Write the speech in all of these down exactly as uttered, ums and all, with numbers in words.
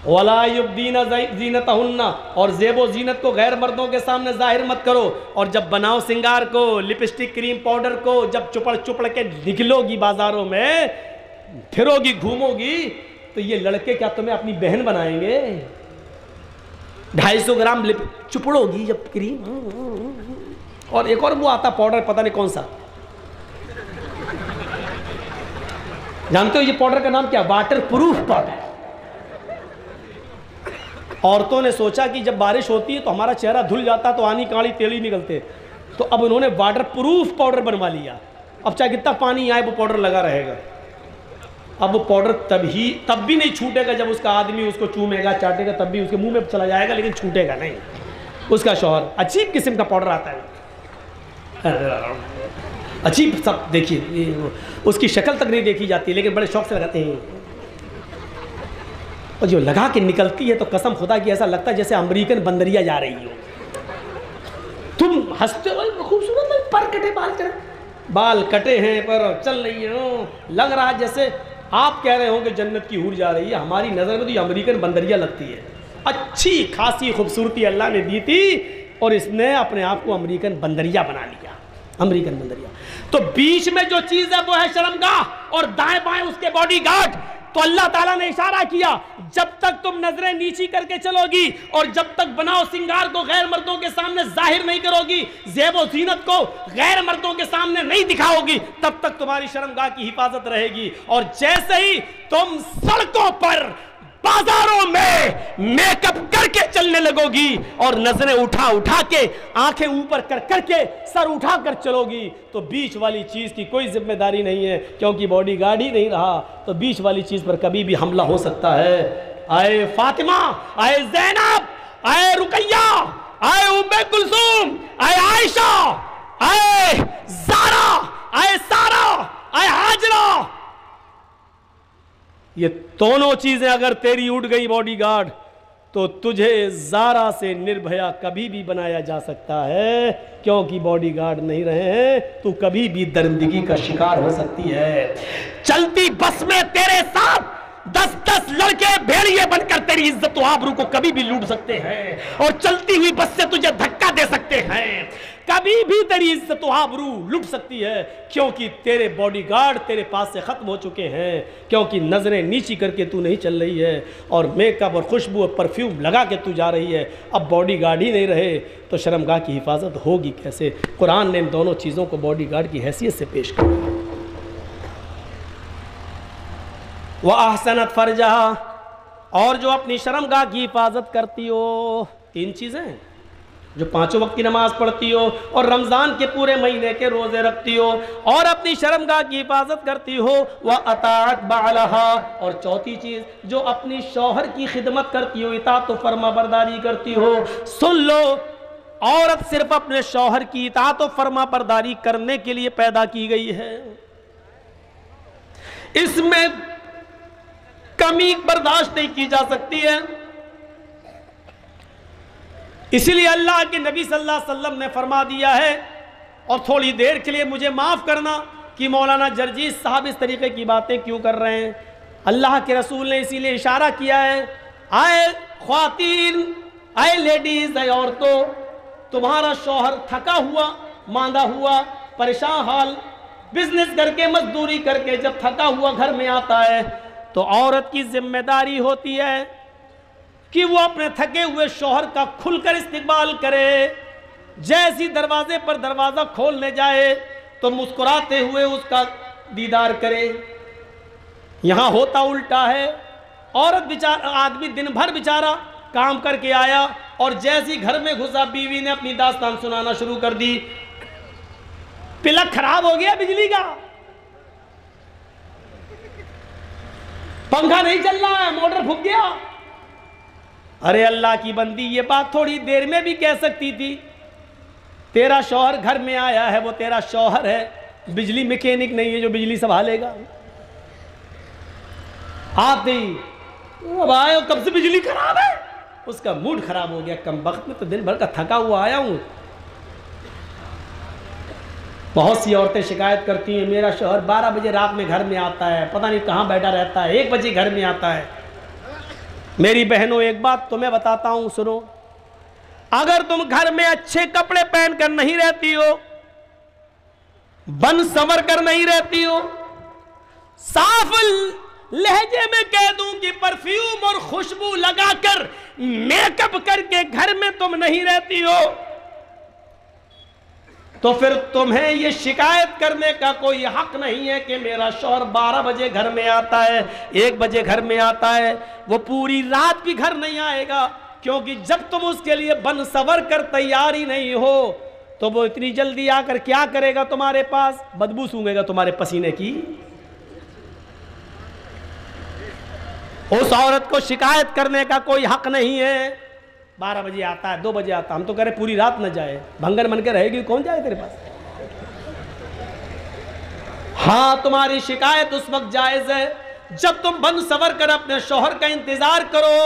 وَلَا يُبْدِينَ زِينَتَهُنَّ، اور زیب و زینت کو غیر مردوں کے سامنے ظاہر مت کرو. اور جب بناؤ سنگار کو، لپسٹک کریم پاؤڈر کو جب چپڑ چپڑ کے نکلو گی بازاروں میں، پھرو گی گھومو گی، تو یہ لڑکے کیا تمہیں اپنی بہن بنائیں گے؟ ڈھائی سو گرام لپ چپڑو گی جب کریم. اور ایک اور وہ آتا پاؤڈر، پتہ نہیں کون سا، جانتے ہو یہ پاؤڈر کا نام کیا؟ Water proof powder. عورتوں نے سوچا کہ جب بارش ہوتی ہے تو ہمارا چہرہ دھل جاتا تو آنی کاڑی تیلی نکلتے، تو اب انہوں نے واٹر پروف پاؤڈر بنوا لیا. اب چاہے کتنا پانی آئے وہ پاؤڈر لگا رہے گا. اب وہ پاؤڈر تب ہی تب بھی نہیں چھوٹے گا جب اس کا آدمی اس کو چومے گا چاٹے گا، تب بھی اس کے منہ میں چلا جائے گا لیکن چھوٹے گا نہیں. اس کا شوہر عجیب قسم کا پاؤڈر آتا ہے، عجیب سب دیکھیے، اس کی شکل تک نہیں دیکھی جاتی لیکن بڑے شوق سے لگاتے ہیں. اور جو لگا کے نکلتی ہے تو قسم خدا کی ایسا لگتا ہے جیسے امریکن بندریا جا رہی ہو. تم ہنستے ہو، خوبصورت ہے، پر کٹے بال کٹے بال کٹے ہیں پر چل رہی ہے، لگ رہا جیسے آپ کہہ رہے ہوں کہ جنت کی حور جا رہی ہے. ہماری نظر میں تو یہ امریکن بندریا لگتی ہے. اچھی خاصی خوبصورتی اللہ نے دی تھی اور اس نے اپنے آپ کو امریکن بندریا بنا لیا. امریکن بندریا. تو بیچ میں جو چیز ہے وہ ہے شرمگاہ، اور دائیں بائیں اس کے باڈی گارڈ. تو اللہ تعالیٰ نے اشارہ کیا، جب تک تم نظریں نیچی کر کے چلو گی اور جب تک بناؤ سنگار کو غیر مردوں کے سامنے ظاہر نہیں کرو گی، زیب و زینت کو غیر مردوں کے سامنے نہیں دکھاؤ گی، تب تک تمہاری شرمگاہ کی حفاظت رہے گی. اور جیسے ہی تم سڑکوں پر بازاروں میں میک اپ کر کے چلنے لگو گی اور نظریں اٹھا اٹھا کے آنکھیں اوپر کر کر کے سر اٹھا کر چلو گی، تو بیچ والی چیز کی کوئی ذمہ داری نہیں ہے، کیونکہ باڈی گارڈ ہی نہیں رہا تو بیچ والی چیز پر کبھی بھی حملہ ہو سکتا ہے. اے فاطمہ، اے زینب، اے رقیہ، اے ام کلثوم، اے عائشہ، اے زارا، اے سارا، اے ہاجرہ، یہ دونوں چیزیں اگر تیری اٹھ گئی باڈی گارڈ تو تجھے زارا سے نربھیا کبھی بھی بنایا جا سکتا ہے، کیونکہ باڈی گارڈ نہیں رہے ہیں تو کبھی بھی درندگی کا شکار ہو سکتی ہے. چلتی بس میں تیرے ساتھ دس دس لڑکے بھیڑیے بن کر تیری عزت و آبرو کو کبھی بھی لوٹ سکتے ہیں، اور چلتی ہوئی بس سے تجھے دھکا دے سکتے ہیں، کبھی بھی تیری عزت و آبرو لٹ سکتی ہے، کیونکہ تیرے باڈی گارڈ تیرے پاس سے ختم ہو چکے ہیں، کیونکہ نظریں نیچی کر کے تو نہیں چل رہی ہے اور میک اپ اور خوشبو اور پرفیوم لگا کے تو جا رہی ہے. اب باڈی گارڈ ہی نہیں رہے تو شرمگاہ کی حفاظت ہوگی کیسے؟ قرآن نے ان دونوں چیزوں کو باڈی گارڈ کی حیثیت سے پیش کیا. وَأَحْسَنَتْ فَرْجَهَا، اور جو اپنی شرمگاہ کی حفاظت کرتی ہو. تین چیزیں، جو پانچوں وقت کی نماز پڑھتی ہو اور رمضان کے پورے مہینے کے روزے رکھتی ہو اور اپنی شرمگاہ کی حفاظت کرتی ہو. وَأَطَاعَتْ بَعْلَهَا، اور چوتھی چیز جو اپنی شوہر کی خدمت کرتی ہو، اطاعت و فرما برداری کرتی ہو. سن لو، عورت صرف اپنے شوہر کی اطاعت و فرما برداری کرنے کے لیے پیدا کی گئی ہے، اس میں کمی برداشت نہیں کی جا سکتی ہے. اسی لیے اللہ کے نبی صلی اللہ علیہ وسلم نے فرما دیا ہے، اور تھوڑی دیر کے لیے مجھے معاف کرنا کہ مولانا جرجیس صاحب اس طریقے کی باتیں کیوں کر رہے ہیں. اللہ کے رسول نے اسی لیے اشارہ کیا ہے، اے خواتین، اے لیڈیز، اے عورتوں، تمہارا شوہر تھکا ہوا، ماندہ ہوا، پریشان حال، بزنس کر کے مزدوری کر کے جب تھکا ہوا گھر میں آتا ہے تو عورت کی ذمہ داری ہوتی ہے کہ وہ اپنے تھکے ہوئے شوہر کا کھل کر استقبال کرے. جیسی دروازے پر دروازہ کھولنے جائے تو مسکراتے ہوئے اس کا دیدار کرے. یہاں ہوتا الٹا ہے، عورت بیچارہ آدمی دن بھر بیچارہ کام کر کے آیا اور جیسی گھر میں گھسا بیوی نے اپنی داستان سنانا شروع کر دی. پلک خراب ہو گیا بجلی کا، پنکھا نہیں چل رہا ہے، موٹر پھک گیا. ارے اللہ کی بندی، یہ بات تھوڑی دیر میں بھی کہہ سکتی تھی. تیرا شوہر گھر میں آیا ہے، وہ تیرا شوہر ہے، بجلی میکینک نہیں ہے جو بجلی سنبھالے گا. آتے ہی اب آئے کب سے بجلی خراب ہے، اس کا موڈ خراب ہو گیا. کم وقت میں تو دن بھر کا تھکا ہوا آیا ہوں. بہت سی عورتیں شکایت کرتی ہیں، میرا شوہر بارہ بجے رات میں گھر میں آتا ہے، پتہ نہیں کہاں بیٹھا رہتا ہے، ایک بجے گھر میں آتا ہے. میری بہنوں ایک بات تمہیں بتاتا ہوں سنو، اگر تم گھر میں اچھے کپڑے پہن کر نہیں رہتی ہو، بن سنور کر نہیں رہتی ہو، صاف لہجے میں کہہ دوں کہ پرفیوم اور خوشبو لگا کر میک اپ کر کے گھر میں تم نہیں رہتی ہو، تو پھر تمہیں یہ شکایت کرنے کا کوئی حق نہیں ہے کہ میرا شوہر بارہ بجے گھر میں آتا ہے، ایک بجے گھر میں آتا ہے، وہ پوری رات بھی گھر نہیں آئے گا، کیونکہ جب تم اس کے لیے بن سور کر تیار ہی نہیں ہو تو وہ اتنی جلدی آ کر کیا کرے گا تمہارے پاس؟ بدبو سونگے گا تمہارے پسینے کی۔ اس عورت کو شکایت کرنے کا کوئی حق نہیں ہے، بارہ بجے آتا ہے، دو بجے آتا ہے، ہم تو کہہ رہے پوری رات نہ جائے، بھنگر من کے رہے گی، کون جائے تیرے پاس؟ ہاں تمہاری شکایت اس وقت جائز ہے جب تم بن سور کر اپنے شوہر کا انتظار کرو۔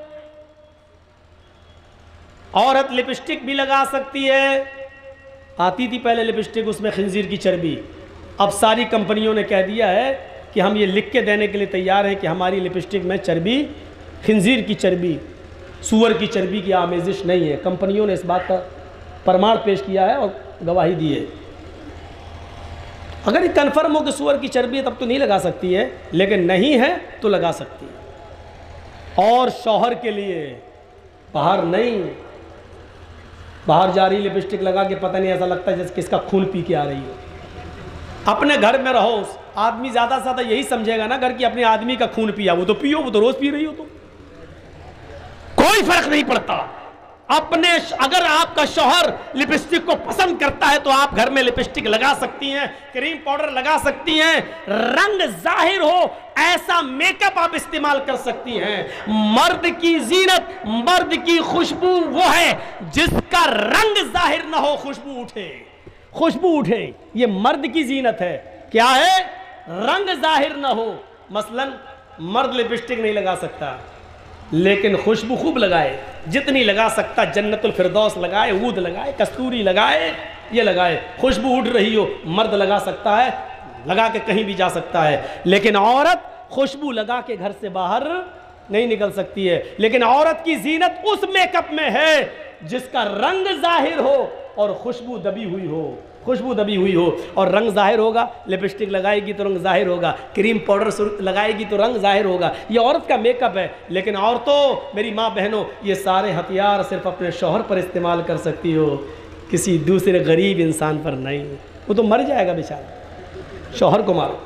عورت لپسٹک بھی لگا سکتی ہے، آتی تھی پہلے لپسٹک اس میں خنزیر کی چربی، اب ساری کمپنیوں نے کہہ دیا ہے کہ ہم یہ لکھ کے دینے کے لیے تیار ہیں کہ ہماری لپسٹک میں چربی، خنزیر کی چربی، سور کی چربی کی آمیزش نہیں ہے۔ کمپنیوں نے اس بات کا پرماڑ پیش کیا ہے اور گواہی دی ہے۔ اگر یہ کنفرم ہو کہ سور کی چربی ہے تب تو نہیں لگا سکتی ہے، لیکن نہیں ہے تو لگا سکتی ہے۔ اور شوہر کے لیے باہر نہیں، باہر جا رہی لپسٹک لگا کے پتہ نہیں ایسا لگتا ہے جیسے کس کا خون پی کے آ رہی ہو۔ اپنے گھر میں رہو، آدمی زیادہ سے زیادہ یہی سمجھے گا نا گھر کی اپنے آدمی کا خون پیا، وہ تو پیو، وہ تو روز پی رہی ہو، تو کوئی فرق نہیں پڑتا۔ اپنے اگر آپ کا شوہر لپسٹک کو پسند کرتا ہے تو آپ گھر میں لپسٹک لگا سکتی ہیں، کریم پاؤڈر لگا سکتی ہیں، رنگ ظاہر ہو ایسا میک اپ آپ استعمال کر سکتی ہیں۔ مرد کی زینت، مرد کی خوشبو وہ ہے جس کا رنگ ظاہر نہ ہو، خوشبو اٹھے، خوشبو اٹھے، یہ مرد کی زینت ہے۔ کیا ہے؟ رنگ ظاہر نہ ہو۔ مثلا مرد لپسٹک نہیں لگا سکتا لیکن خوشبو خوب لگائے، جتنی لگا سکتا، جنت الفردوس لگائے، عود لگائے، کستوری لگائے، یہ لگائے، خوشبو اٹھ رہی ہو، مرد لگا سکتا ہے، لگا کے کہیں بھی جا سکتا ہے، لیکن عورت خوشبو لگا کے گھر سے باہر نہیں نکل سکتی ہے۔ لیکن عورت کی زینت اس میک اپ میں ہے جس کا رنگ ظاہر ہو اور خوشبو دبی ہوئی ہو، خوشبو دبی ہوئی ہو، اور رنگ ظاہر ہوگا، لپسٹک لگائے گی تو رنگ ظاہر ہوگا، کریم پاؤڈر لگائے گی تو رنگ ظاہر ہوگا۔ یہ عورت کا میک اپ ہے۔ لیکن عورتوں، میری ماں بہنوں، یہ سارے ہتھیار صرف اپنے شوہر پر استعمال کر سکتی ہو، کسی دوسرے غریب انسان پر نہیں۔ وہ تو مر جائے گا بیچارہ، شوہر کو مارو،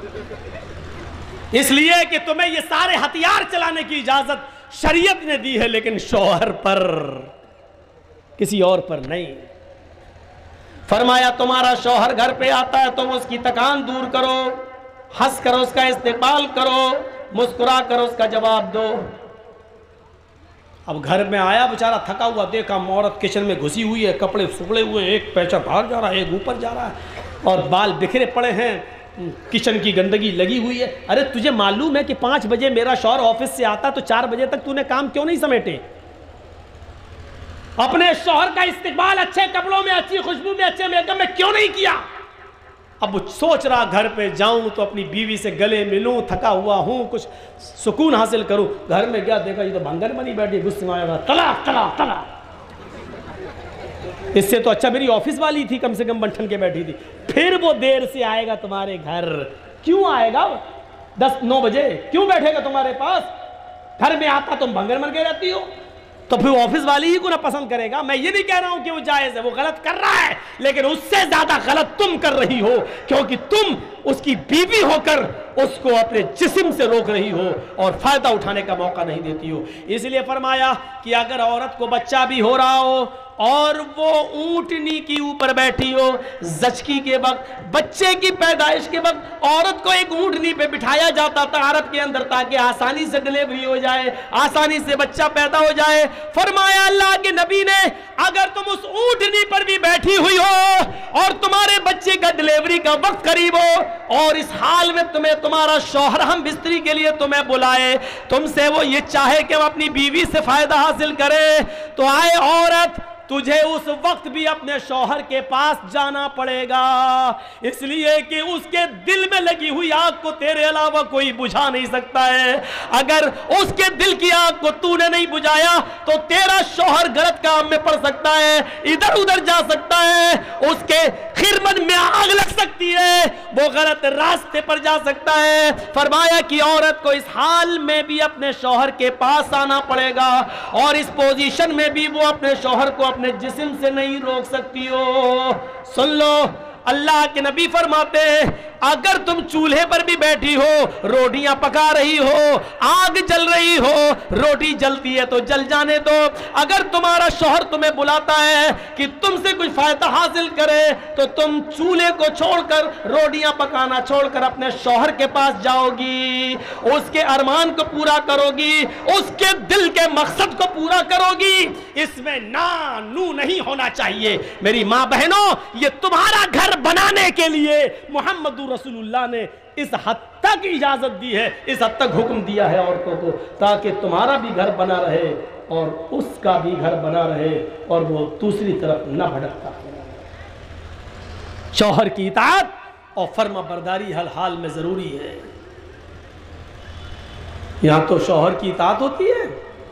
اس لیے کہ تمہیں یہ سارے ہتھیار چلانے کی اجازت شریعت نے دی ہے، لیکن شوہر پر، کسی اور پر نہیں۔ فرمایا تمہارا شوہر گھر پہ آتا ہے تم اس کی تکان دور کرو، ہنس کر اس کا استقبال کرو، مسکرا کر اس کا جواب دو۔ اب گھر میں آیا بیچارہ تھکا ہوا، دیکھا عورت کچن میں گھسی ہوئی ہے، کپڑے سکڑے ہوئے ہیں، ایک پیچہ باہر جا رہا ہے، ایک اوپر جا رہا ہے، اور بال بکھرے پڑے ہیں، کچن کی گندگی لگی ہوئی ہے۔ ارے تجھے معلوم ہے کہ پانچ بجے میرا شوہر آفس سے آتا تو چار بجے تک تو نے کام کیوں نہیں سمیٹے؟ اپنے شوہر کا استقبال اچھے کپڑوں میں، اچھی خوشبو میں، اچھے میک اپ میں کیوں نہیں کیا؟ اب وہ سوچ رہا گھر پہ جاؤں تو اپنی بیوی سے گلے ملوں، تھکا ہوا ہوں، کچھ سکون حاصل کروں۔ گھر میں گیا دیکھا یہ تو بھنگر بنی بیٹھی، غصے میں آیا، طلاق طلاق طلاق۔ اس سے تو اچھا میری آفس والی تھی، کم سے کم بنٹھن کے بیٹھی تھی۔ پھر وہ دیر سے آئے گا تمہارے گھر، کیوں آئے گا؟ دس نو بجے کیوں بیٹھے گا تمہارے پاس؟ گھر میں آتا تم بھنگر بن کے رہتی ہو، تو پھر آفس والی ہی کو نہ پسند کرے گا۔ میں یہ نہیں کہہ رہا ہوں کہ وہ جائز ہے، وہ غلط کر رہا ہے، لیکن اس سے زیادہ غلط تم کر رہی ہو، کیونکہ تم اس کی بیوی ہو کر اس کو اپنے جسم سے روک رہی ہو اور فائدہ اٹھانے کا موقع نہیں دیتی ہو۔ اس لیے فرمایا کہ اگر عورت کو بچہ بھی ہو رہا ہو اور وہ اونٹنی کی اوپر بیٹھی ہو، زچکی کے وقت، بچے کی پیدائش کے وقت عورت کو ایک اونٹنی پہ بٹھایا جاتا تھا عرب کے اندر تاکہ آسانی سے ڈلیوری ہو جائے، آسانی سے بچہ پیدا ہو جائے۔ فرمایا اللہ کے نبی نے اگر تم اس اونٹنی پر بھی بیٹھی ہوئی ہو اور تمہارے بچے کا ڈلیوری کا وقت قریب ہو اور اس حال میں تمہیں تمہارا شوہر ہم بستری کے لیے تمہیں بلائے، تم سے وہ یہ چاہے کہ وہ اپنی بیوی سے فائدہ حاصل کرے، تو آئے عورت تجھے اس وقت بھی اپنے شوہر کے پاس جانا پڑے گا، اس لیے کہ اس کے دل میں لگی ہوئی آگ کو تیرے علاوہ کوئی بجھا نہیں سکتا ہے۔ اگر اس کے دل کی آگ کو تو نے نہیں بجھایا تو تیرا شوہر غلط کام میں پڑ سکتا ہے، ادھر ادھر جا سکتا ہے، اس کے خرمن میں آگ لگ سکتی ہے، وہ غلط راستے پر جا سکتا ہے۔ فرمایا کہ عورت کو اس حال میں بھی اپنے شوہر کے پاس آنا پڑے گا، اور اس پوزیشن میں بھی وہ اپنے شوہر کو اپنے جسم سے نہیں روک سکتی ہو۔ سن لو، اللہ کے نبی فرماتے ہیں اگر تم چولہے پر بھی بیٹھی ہو، روٹیاں پکا رہی ہو، آگ جل رہی ہو، روٹی جلتی ہے تو جل جانے دو، اگر تمہارا شوہر تمہیں بلاتا ہے کہ تم سے کچھ فائدہ حاصل کرے تو تم چولہے کو چھوڑ کر، روٹیاں پکانا چھوڑ کر اپنے شوہر کے پاس جاؤ گی، اس کے ارمان کو پورا کرو گی، اس کے دل کے مقصد کو پورا کرو گی۔ اس میں نا نو نہیں ہونا چاہیے۔ میری ماں بہنوں، یہ تمہارا گھر بنانے کے لیے محمد رسول اللہ نے اس حد تک اجازت دی ہے، اس حد تک حکم دیا ہے عورتوں کو، تاکہ تمہارا بھی گھر بنا رہے اور اس کا بھی گھر بنا رہے اور وہ دوسری طرف نہ بھٹکتا رہے۔ شوہر کی اطاعت اور فرما برداری ہر حال میں ضروری ہے۔ یہاں تو شوہر کی اطاعت ہوتی ہے،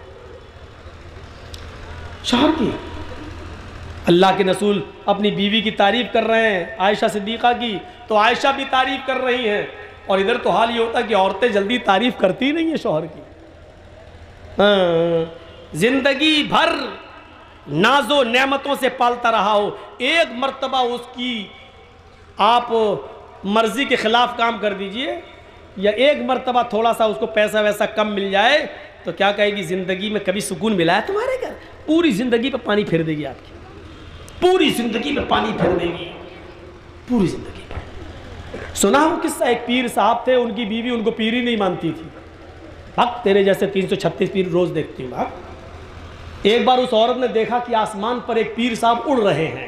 شوہر کی۔ اللہ کے رسول اپنی بیوی کی تعریف کر رہے ہیں، عائشہ صدیقہ کی، تو عائشہ بھی تعریف کر رہی ہیں، اور ادھر تو حال یہ ہوتا ہے کہ عورتیں جلدی تعریف کرتی نہیں ہیں شوہر کی۔ ہاں، زندگی بھر ناز و نعمتوں سے پالتا رہا ہو، ایک مرتبہ اس کی آپ مرضی کے خلاف کام کر دیجئے، یا ایک مرتبہ تھوڑا سا اس کو پیسہ ویسہ کم مل جائے تو کیا کہے گی، زندگی میں کبھی سکون ملا ہے تمہارے گھر؟ پوری زندگی پہ پانی پھیر دے گی آپ کی، پوری زندگی میں پانی پھیر دے گی، پوری زندگی میں۔ سنا ہو قصہ، ایک پیر صاحب تھے، ان کی بیوی ان کو پیر ہی نہیں مانتی تھی۔ حق تیرے جیسے تین سو چھتیس پیر روز دیکھتی ہوں حق۔ ایک بار اس عورت نے دیکھا کہ آسمان پر ایک پیر صاحب اڑ رہے ہیں،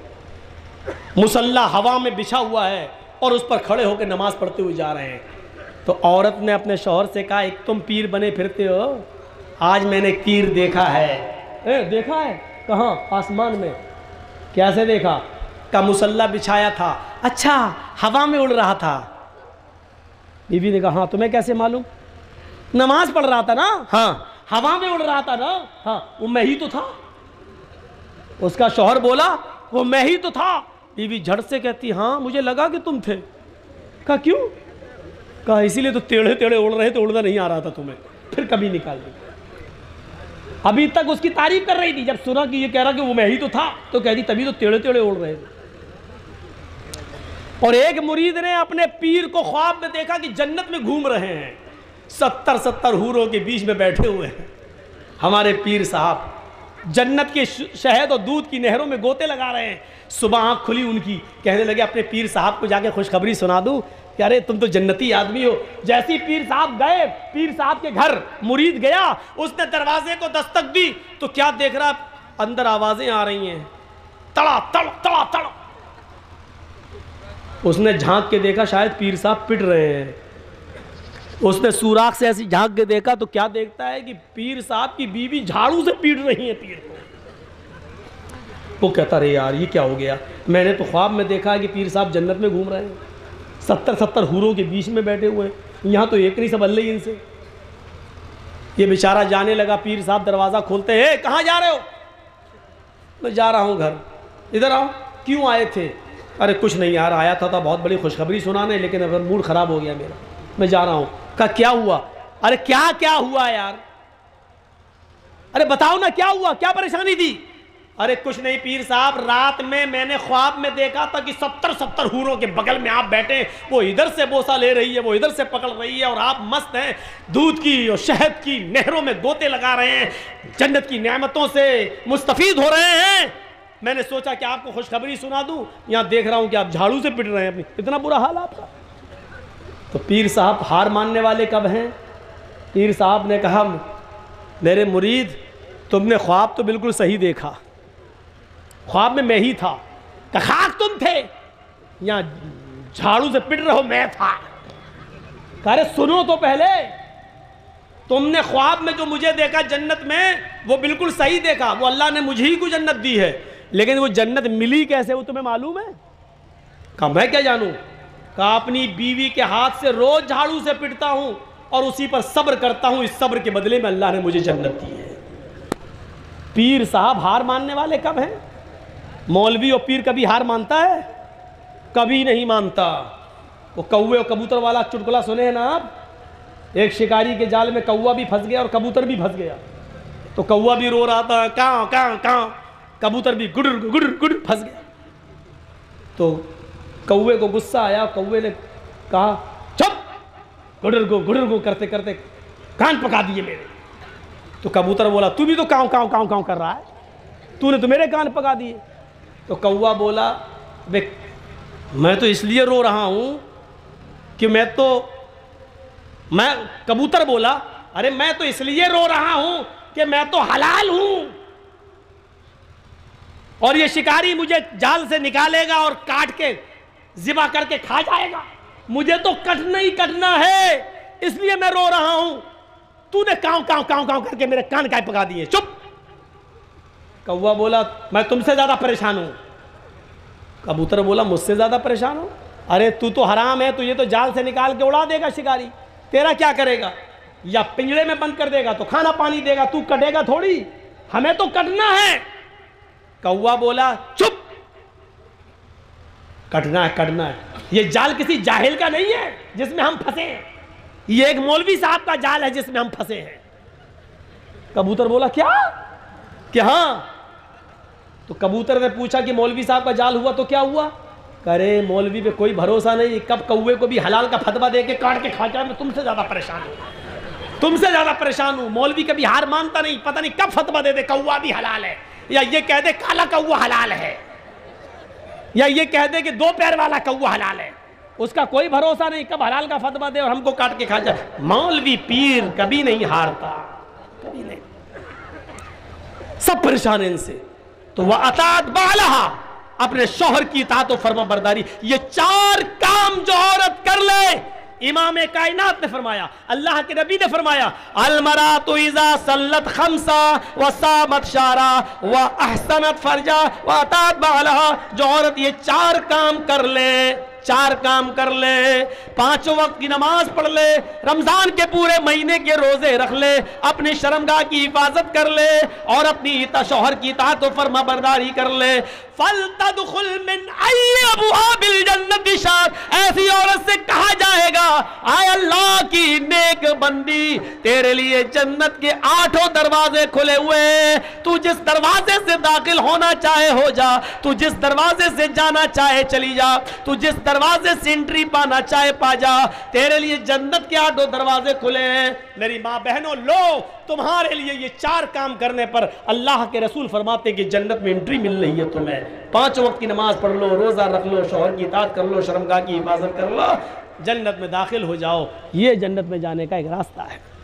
مصلی ہوا میں بچھا ہوا ہے اور اس پر کھڑے ہو کے نماز پڑھتے ہوئے جا رہے ہیں۔ تو عورت نے اپنے شوہر سے کہا ایک تم پیر بنے پھرتے ہو، آج میں نے پیر دیکھا ہے۔ اے دیکھا ہے؟ کہاں؟ آسمان میں۔ کیسے دیکھا؟ کا مصلی بچھایا تھا۔ اچھا، ہوا میں اڑ رہا تھا؟ بیوی نے کہا ہاں، تمہیں کیسے معلوم؟ نماز پڑھ رہا تھا نا؟ ہاں۔ ہوا میں اڑ رہا تھا نا؟ ہاں۔ وہ میں ہی تو تھا۔ اس کا شوہر بولا وہ میں ہی تو تھا۔ بیوی جھڑ سے کہتی ہاں مجھے لگا کہ تم تھے۔ کہا کیوں؟ کہا اسی لیے تو ٹیڑھے ٹیڑھے اڑ رہے تھے، اڑنا نہیں آ رہا تھا تمہیں، پھر کبھی نکال دی۔ ابھی تک اس کی تعریف کر رہی تھی، جب سنا کہ یہ کہہ رہا کہ وہ میں ہی تو تھا تو کہہ دی تبھی تو ٹیڑھے ٹیڑھے اڑ رہے تھے۔ اور ایک مرید نے اپنے پیر کو خواب میں دیکھا کہ جنت میں گھوم رہے ہیں، ستر ستر حوروں کے بیچ میں بیٹھے ہوئے ہیں۔ ہمارے پیر صاحب جنت کے شہد اور دودھ کی نہروں میں گوتے لگا رہے ہیں۔ صبح آنکھ کھلی ان کی، کہنے لگے اپنے پیر صاحب کو جا کے خوشخبری سنا دوں کہ ارے تم تو جنتی آدمی ہو۔ جیسی پیر صاحب گئے، پیر صاحب کے گھر مرید گیا، اس نے دروازے کو دستک دی تو کیا دیکھ رہا، اندر آوازیں آ رہی ہیں، تڑا تڑ تڑا تڑ۔ اس نے جھانک کے دیکھا شاید پیر صاحب پٹ رہے ہیں۔ اس نے سوراخ سے ایسی جھانک کے دیکھا تو کیا دیکھتا ہے کہ پیر صاحب کی بیوی جھاڑو سے پیٹ رہی ہیں پیر کو۔ وہ کہتا رہے یار یہ کیا ہو گیا، میں نے تو خواب میں دیکھا ہے کہ پیر صاحب جنت میں گھوم رہے ہیں، ستر ستر حوروں کے بیچ میں بیٹھے ہوئے ہیں، یہاں تو ایک نہیں سب اللہ ہی ان سے۔ یہ بیچارہ جانے لگا، پیر صاحب دروازہ کھولتے ہیں، کہاں جا رہے ہو؟ میں جا رہا ہوں گھر۔ ادھر آؤ۔ کیوں آئے تھے؟ ارے کچھ نہیں یار، آیا تھا تھا بہت بڑی خوشخبری سنانے، لیکن اب موڈ خراب ہو گیا میرا، میں جا رہا ہوں۔ کہا کیا ہوا؟ ارے کیا کیا ہوا یار، ارے بتاؤ نا کیا ہوا، کیا پریشانی تھی؟ ارے کچھ نہیں پیر صاحب، رات میں میں نے خواب میں دیکھا تھا کہ ستر ستر حوروں کے بغل میں آپ بیٹھے، وہ ادھر سے بوسہ لے رہی ہے، وہ ادھر سے پکڑ رہی ہے، اور آپ مست ہیں، دودھ کی اور شہد کی نہروں میں گوتے لگا رہے ہیں، جنت کی نعمتوں سے مستفید ہو رہے ہیں۔ میں نے سوچا کہ آپ کو خوشخبری سنا دوں، یہاں دیکھ رہا ہوں کہ آپ جھاڑو سے پٹ رہے ہیں، اپنی اتنا برا حال آپ کا۔ تو پیر صاحب ہار ماننے والے کب ہیں؟ پیر صاحب نے کہا میرے مرید تم نے خواب تو بالکل صحیح دیکھا، خواب میں میں ہی تھا۔ کہ خاک تم تھے، یہاں جھاڑو سے پٹ رہے ہو میں تھا۔ کہا رہے سنو تو پہلے، تم نے خواب میں جو مجھے دیکھا جنت میں وہ بالکل صحیح دیکھا، وہ اللہ نے مجھے ہی کو جنت دی ہے، لیکن وہ جنت ملی کیسے وہ تمہیں معلوم ہے؟ کہا میں کیا جانوں؟ کہا اپنی بیوی کے ہاتھ سے روز جھاڑو سے پٹتا ہوں اور اسی پر صبر کرتا ہوں، اس صبر کے بدلے میں اللہ نے مجھے جنت دی ہے۔ پیر صاحب ہار ماننے والے کب ہیں؟ مولوی اور پیر کبھی ہار مانتا ہے؟ کبھی نہیں مانتا۔ وہ کوے اور کبوتر والا چٹکلا سنے ہیں نا آپ؟ ایک شکاری کے جال میں کوا بھی پھنس گیا اور کبوتر بھی پھنس گیا، تو کوا بھی رو رہا تھا کاں کاں کاں، کبوتر بھی گڈر گڈر گڈر پھنس گیا۔ تو کوے کو غصہ آیا، کوے نے کہا چپ، گڈر گو گڈر گو کرتے کرتے کان پکا دیے میرے۔ تو کبوتر بولا تو بھی تو کاؤں کاؤں کاؤں کاؤں کر رہا ہے، تو نے تو میرے کان پکا دیے۔ تو کوا بولا بے میں تو اس لیے رو رہا ہوں کہ میں تو میں کبوتر بولا ارے میں تو اس لیے رو رہا ہوں کہ میں تو حلال ہوں، اور یہ شکاری مجھے جال سے نکالے گا اور کاٹ کے ذبح کر کے کھا جائے گا، مجھے تو کٹنا ہی کٹنا ہے، اس لیے میں رو رہا ہوں، تو نے کاؤں کاؤں کاؤں کاؤں کر کے میرے کان کائے پکا دیے، چپ۔ کوا بولا میں تم سے زیادہ پریشان ہوں۔ کبوتر بولا مجھ سے زیادہ پریشان ہوں؟ ارے تو تو حرام ہے، تو یہ تو جال سے نکال کے اڑا دے گا شکاری، تیرا کیا کرے گا؟ یا پنجرے میں بند کر دے گا تو کھانا پانی دے گا، تو کٹے گا تھوڑی، ہمیں تو کٹنا ہے۔ کوا بولا چپ، کٹنا ہے کٹنا ہے، یہ جال کسی جاہل کا نہیں ہے جس میں ہم پھنسے ہیں، یہ ایک مولوی صاحب کا جال ہے جس میں ہم پھنسے ہیں۔ کبوتر بولا کیا کہ ہاں؟ تو کبوتر نے پوچھا کہ مولوی صاحب کا جال ہوا تو کیا ہوا؟ کرے مولوی پہ کوئی بھروسہ نہیں، کب کوے کو بھی حلال کا فتویٰ دے کے کاٹ کے کھا جائے، میں تم سے زیادہ پریشان ہوں، تم سے زیادہ پریشان ہوں۔ مولوی کبھی ہار مانتا نہیں، پتہ نہیں کب فتویٰ دے دے کوا بھی حلال ہے، یا یہ کہہ دے کالا کوا حلال ہے، یا یہ کہہ دے کہ دو پیر والا کوا حلال ہے، اس کا کوئی بھروسہ نہیں، کب حلال کا فتویٰ دے اور ہم کو کاٹ کے کھا جائے۔ مولوی پیر کبھی نہیں ہارتا، کبھی نہیں، سب پریشان ہیں ان سے۔ تو وَأَطَاعَتْ بَعْلَهَا، اپنے شوہر کی اطاعت و فرما برداری، یہ چار کام جو عورت کر لے، امام کائنات نے فرمایا، اللہ کے نبی نے فرمایا الْمَرْأَةُ إِذَا صَلَّتْ خَمْسًا وَصَامَتْ شَهْرًا وَأَحْسَنَتْ فَرْجَهَا وَأَطَاعَتْ بَعْلَهَا، جو عورت یہ چار کام کر لے، چار کام کر لے، پانچوں وقت کی نماز پڑھ لے، رمضان کے پورے مہینے کے روزے رکھ لے، اپنی شرمگاہ کی حفاظت کر لے، اور اپنی شوہر کی اطاعت و فرما برداری کر لے، فَلْتَدْخُلْ مِنْ أَيِّ أَبْوَابِ الْجَنَّةِ شَاءَتْ، ایسی عورت سے کہا جائے گا آئے اللہ کی نیک بندی، تیرے لیے جنت کے آٹھوں دروازے کھلے ہوئے، تو جس دروازے سے داخل ہونا چاہے ہو جا، تو جس دروازے سے جانا چاہے چلی جا، تو جس دروازے سے انٹری پانا چاہے پا جا، تیرے لیے جنت کے آٹھوں دروازے کھلے ہیں۔ میری ماں بہنوں، لو تمہارے لیے یہ چار کام کرنے پر اللہ کے رسول فرماتے ہیں کہ جنت میں انٹری مل رہی ہے تمہیں۔ پانچ وقت کی نماز پڑھ لو، روزہ رکھ لو، شوہر کی اطاعت کر لو، شرمگاہ کی حفاظت کر لو، جنت میں داخل ہو جاؤ۔ یہ جنت میں جانے کا ایک راستہ ہے۔